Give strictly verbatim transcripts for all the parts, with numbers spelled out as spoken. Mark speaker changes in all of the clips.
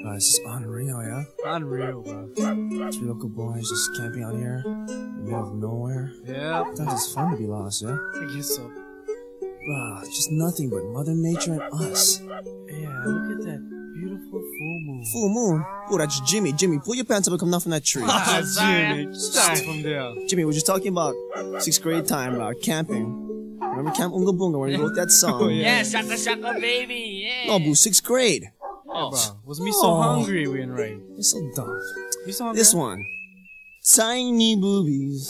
Speaker 1: Uh, it's just unreal, yeah?
Speaker 2: Unreal, bro.
Speaker 1: Three local boys just camping out here in the middle of nowhere.
Speaker 2: Yeah.
Speaker 1: Sometimes it's fun to be lost, yeah?
Speaker 2: I guess so.
Speaker 1: Wow, it's just nothing but Mother Nature and us.
Speaker 2: Yeah, look at that beautiful full moon.
Speaker 1: Full moon? Oh, that's Jimmy. Jimmy, pull your pants up and come down from that tree.
Speaker 2: Ah, Jimmy, start from there.
Speaker 1: Jimmy, we're just talking about sixth grade time, about camping. Remember Camp Unga Bunga when we wrote that song?
Speaker 2: Oh, yeah.
Speaker 3: Yeah, shaka shaka baby, yeah.
Speaker 1: No, boo, sixth grade.
Speaker 2: Oh, bro. Was me so
Speaker 1: Oh.
Speaker 2: hungry when rain.
Speaker 1: You're so dumb.
Speaker 2: Me so hungry.
Speaker 1: This one. Tiny boobies.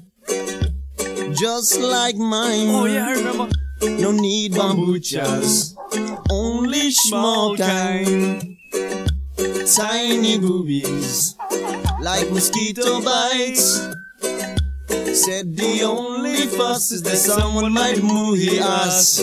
Speaker 1: Just like mine.
Speaker 2: Oh, yeah, I remember.
Speaker 1: No need bambuchas. Only small kind. Tiny boobies. Like mosquito bites. Said the only fuss is that someone might move us.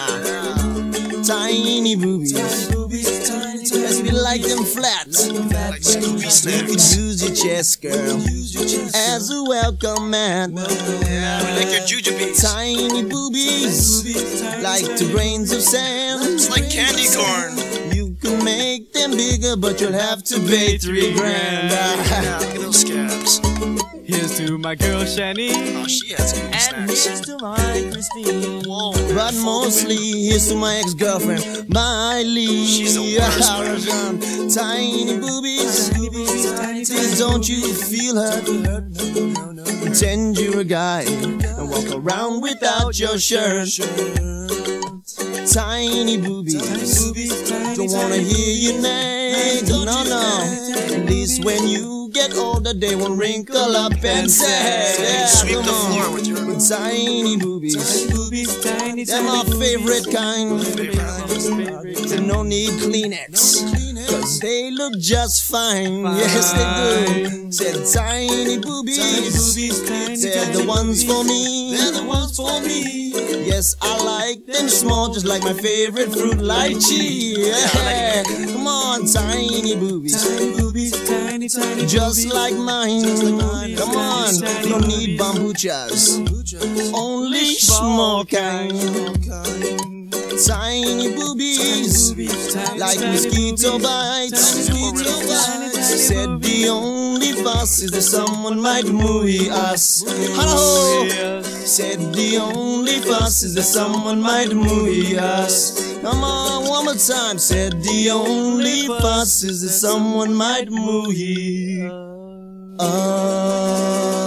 Speaker 1: Tiny boobies. Yes, we like them flat.
Speaker 4: Like Scooby
Speaker 1: You could
Speaker 4: snacks.
Speaker 1: use your chest, girl, as a welcome mat.
Speaker 4: Yeah, we like your jujubes.
Speaker 1: Tiny boobies, like two grains of sand.
Speaker 4: It's like candy corn.
Speaker 1: You can make them bigger, but you'll have to pay three grand.
Speaker 4: Yeah, look at those scabs.
Speaker 2: Here's to my girl, Shani.
Speaker 4: Oh, she has Scooby
Speaker 3: And
Speaker 4: snacks.
Speaker 3: here's to my Christine.
Speaker 4: Whoa.
Speaker 1: But mostly, here's to my ex-girlfriend, Miley.
Speaker 4: She's the worst, man.
Speaker 1: Tiny boobies, please don't you feel hurt. Pretend you're a guy and walk around without your shirt. Tiny boobies, don't wanna hear you nag. No, no. At least when you get older, they won't wrinkle up and say,
Speaker 4: Sweep
Speaker 1: come
Speaker 4: the
Speaker 1: on.
Speaker 4: floor with your
Speaker 1: With tiny boobies,
Speaker 2: Tiny,
Speaker 1: they're my favorite kind. They no need Kleenex, cause they look just fine. Yes, they do. Said tiny boobies, they're the ones for me. They're the ones for me. Yes, I like them small, just like my favorite fruit, lychee. Yeah, come on, tiny boobies,
Speaker 2: tiny, tiny,
Speaker 1: just like mine. Come on, no need bambuchas, only small kind. Tiny boobies, like mosquito bites. Said the only fuss is that someone might move us. Hello. Said the only fuss is that someone might move us. Come on, one more time. Said the only fuss is that someone might move us.